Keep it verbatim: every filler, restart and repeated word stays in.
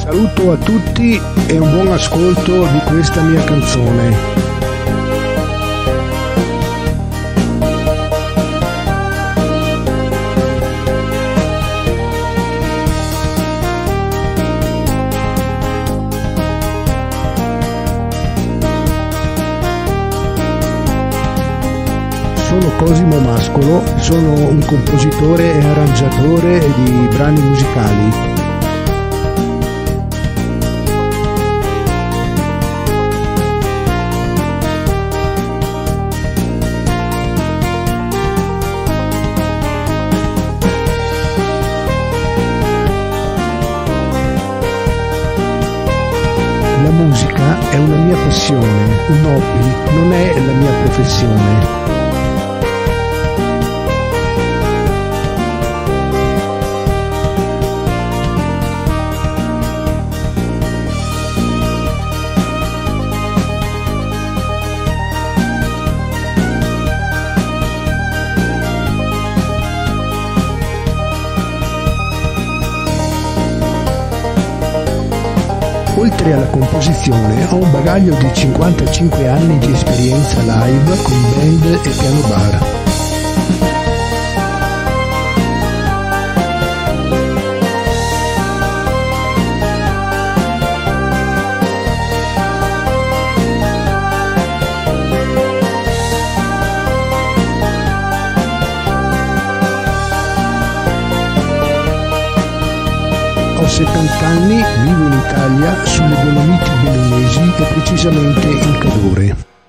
Saluto a tutti e un buon ascolto di questa mia canzone. Sono Cosimo Mascolo, sono un compositore e arrangiatore di brani musicali. La musica è una mia passione, un hobby, non è la mia professione. Oltre alla composizione ho un bagaglio di cinquantacinque anni di esperienza live con band e piano bar. Ho settanta anni, vivo in Italia, sulle Dolomiti Bolognesi e precisamente in Cadore.